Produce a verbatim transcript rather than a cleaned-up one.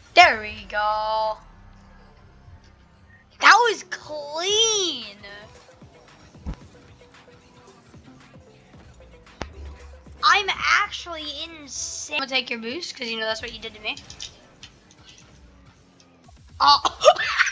There we go. That was clean. I'm actually insane. I'm gonna take your boost because you know that's what you did to me. Oh.